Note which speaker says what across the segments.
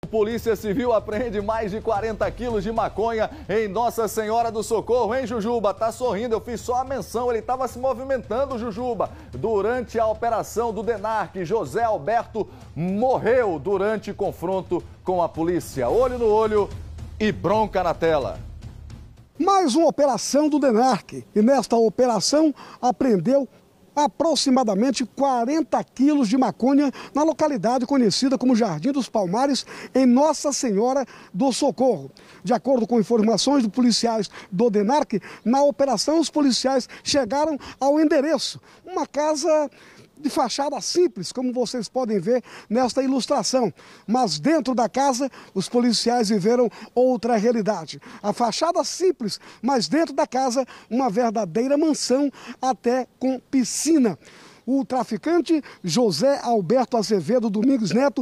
Speaker 1: Polícia Civil apreende mais de 40 quilos de maconha em Nossa Senhora do Socorro, hein, Jujuba? Tá sorrindo, eu fiz só a menção, ele estava se movimentando, Jujuba. Durante a operação do DENARC, José Alberto morreu durante confronto com a polícia. Olho no olho e bronca na tela.
Speaker 2: Mais uma operação do DENARC, e nesta operação apreendeu aproximadamente 40 quilos de maconha na localidade conhecida como Jardim dos Palmares, em Nossa Senhora do Socorro. De acordo com informações de policiais do DENARC, na operação os policiais chegaram ao endereço, uma casa de fachada simples, como vocês podem ver nesta ilustração. Mas dentro da casa, os policiais viveram outra realidade. A fachada simples, mas dentro da casa, uma verdadeira mansão, até com piscina. O traficante José Alberto Azevedo Domingues Neto,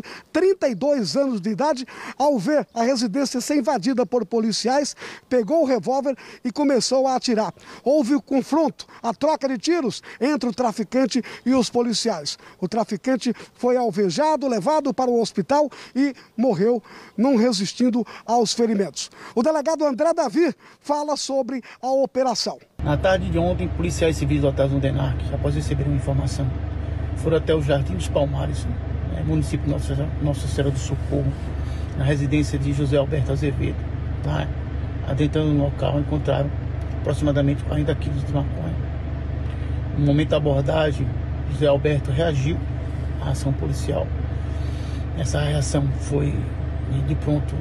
Speaker 2: 32 anos de idade, ao ver a residência ser invadida por policiais, pegou o revólver e começou a atirar. Houve o confronto, a troca de tiros entre o traficante e os policiais. O traficante foi alvejado, levado para o hospital e morreu, não resistindo aos ferimentos. O delegado André Davi fala sobre a operação.
Speaker 3: Na tarde de ontem, policiais civis lotados no DENARC, após receber uma informação, foram até o Jardim dos Palmares, município de Nossa Senhora do Socorro, na residência de José Alberto Azevedo. Lá, adentrando no local, encontraram aproximadamente 40 quilos de maconha. No momento da abordagem, José Alberto reagiu à ação policial. Essa reação foi, de pronto,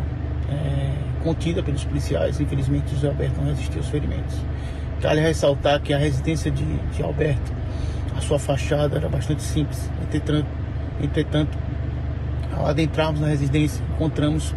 Speaker 3: contida pelos policiais. Infelizmente, José Alberto não resistiu aos ferimentos. Vale ressaltar que a residência de Alberto, a sua fachada era bastante simples. Entretanto, ao adentrarmos na residência, encontramos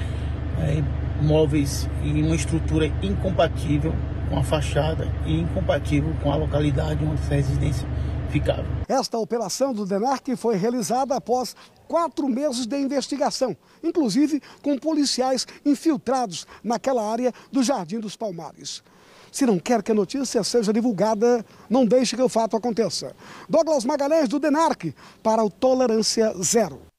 Speaker 3: móveis e uma estrutura incompatível com a fachada e incompatível com a localidade onde essa residência ficava.
Speaker 2: Esta operação do DENARC foi realizada após 4 meses de investigação, inclusive com policiais infiltrados naquela área do Jardim dos Palmares. Se não quer que a notícia seja divulgada, não deixe que o fato aconteça. Douglas Magalhães, do DENARC, para o Tolerância Zero.